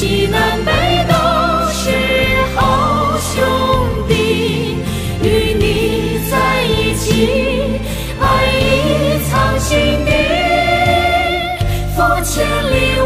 西南北都是好兄弟，与你在一起，爱已藏心底，佛千里